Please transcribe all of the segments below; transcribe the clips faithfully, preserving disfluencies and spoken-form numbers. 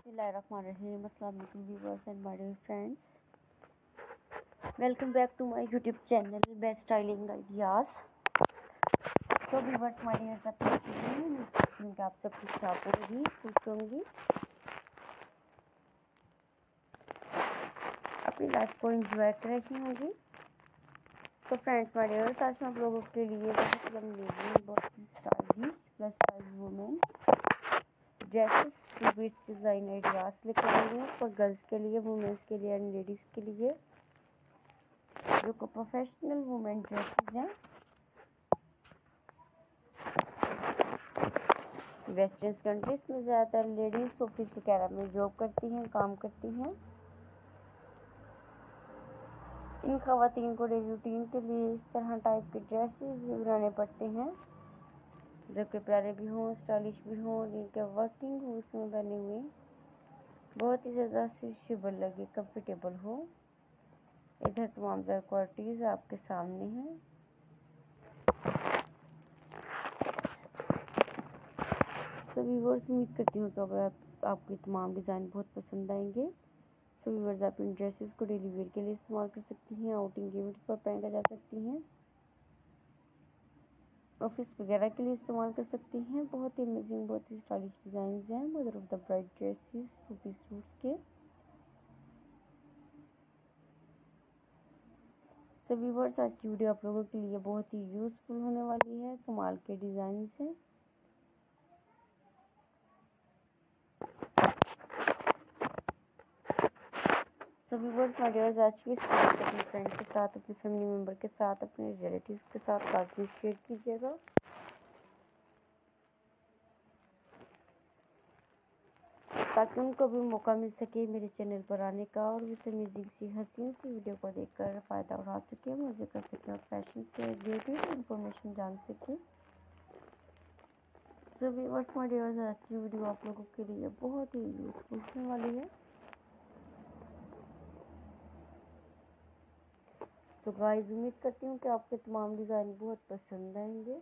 Bismillahirrahmanirrahim. Assalamu alaikum viewers and my dear friends. Welcome back to my YouTube channel Best Styling Ideas. So viewers, my dear friends, आप सब कुछ आप होगी खुश होंगी, अपनी लाइफ को एंजॉय कर रही होंगी. तो फ्रेंड्स माय डियर, आज मैं आप लोगों के लिए बहुत ही अमेजिंग, बहुत ही stylish plus size women dresses with design ideas लेकर आई हूँ फॉर गर्ल्स के लिए, वुमेन्स के लिए एंड लेडीज़ के लिए, जो को प्रोफेशनल वुमेन ड्रेसेस हैं. वेस्टर्न कंट्रीज में ज़्यादातर लेडीज़ ऑफिस वगैरह में जॉब करती हैं, काम करती हैं. इन खवातीन को डेली रूटीन के लिए इस तरह टाइप के ड्रेसेस बनाने पड़ते हैं जो कि प्यारे भी हों, स्टाइलिश भी हों, जिनके वर्किंग हो उसमें बने हुए बहुत ही ज़्यादा सूटेबल लगे, कंफर्टेबल हो. इधर तमाम तरह क्वालिटीज़ आपके सामने हैं. सो व्यूअर्स, उम्मीद करती हूँ तो आप, आपको तमाम डिज़ाइन बहुत पसंद आएंगे. सो व्यूअर्स, आप इन ड्रेसेस को डेली वेयर के लिए इस्तेमाल कर सकती हैं, आउटिंग इवेंट पर पहना जा सकती हैं, ऑफिस वगैरह के लिए इस्तेमाल कर सकती हैं. बहुत ही अमेजिंग, बहुत ही स्टाइलिश डिज़ाइन हैं mother of the bride dresses, two piece suits के. सो व्यूअर्स, आज की वीडियो आप लोगों के लिए बहुत ही यूज़फुल होने वाली है. कमाल के डिज़ाइन हैं. सो व्यूअर्स माय डियर्स, आज की इस वीडियो को अपने फ्रेंड के साथ, अपने फैमिली मेम्बर के साथ, अपने रिलेटिव्स के साथ लाजमी शेयर कीजिएगा ताकि उनको भी मौका मिल सके मेरे चैनल पर आने का और इस अमेजिंग सी हसीन सी वीडियो को देखकर फ़ायदा उठा सके, मुझे कर सके और फैशन से रिलेटेड इंफॉर्मेशन जान सके. सो व्यूअर्स माय डियर्स, आज की वीडियो आप लोगों के लिए बहुत ही यूज़फुल होने वाली है. तो गाइस, उम्मीद करती हूँ कि आपके तमाम डिज़ाइन बहुत पसंद आएंगे.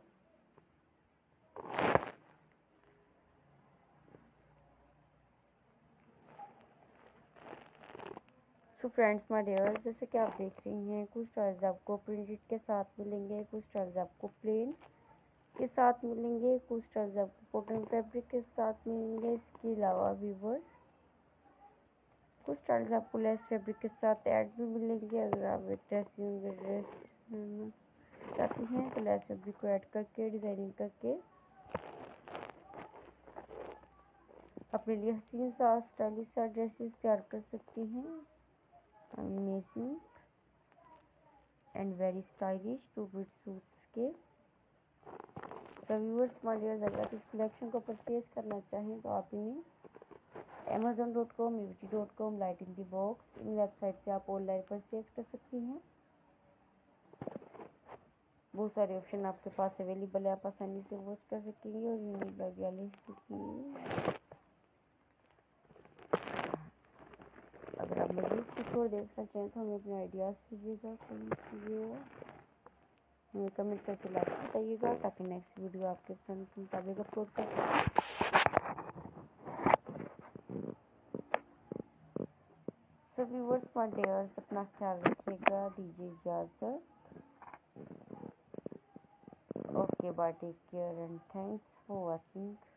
सो फ्रेंड्स माय डियर, जैसे कि आप देख रही हैं, कुछ स्टाइल्स आपको प्रिंटेड के साथ मिलेंगे, कुछ स्टाइल्स आपको प्लेन के साथ मिलेंगे, कुछ स्टाइल्स आपको कॉटन फैब्रिक के साथ मिलेंगे. इसके अलावा व्यूअर्स, कुछ स्टाइल्स आपको लेस फैब्रिक के साथ ऐड भी मिलेंगे. अगर आप ड्रेसिंग ड्रेस चाहती हैं तो लेस फैब्रिक को ऐड करके, डिज़ाइनिंग करके अपने लिए हसीन सा स्टाइलिश सा ड्रेसेस तैयार कर सकती हैं. Amazing and very stylish two bit suits के. तो व्यूअर्स माय डियर, अगर आप इस कलेक्शन को परचेज करना चाहें तो आप इन्हें Amazon dot com, UT dot com, light in the box, इन वेबसाइट से आप ऑनलाइन परचेज कर सकती हैं. बहुत सारे ऑप्शन आपके पास अवेलेबल है, आप आसानी से वॉच कर सकेंगे और यूनिक वगैरह की. अगर आप मजीद कुछ और देखना चाहें तो हमें अपने आइडियाज़ कीजिएगा, कमेंट कीजिएगा, हमें कमेंट करके लाइक बताइएगा ताकि नेक्स्ट वीडियो आपके पसंद के मुताबिक अपलोड कर सकें. सो व्यूअर्स माय डियर्स, अपना ख्याल रखिएगा, दीजिए इजाज़त. Okay bye, take care and thanks for watching.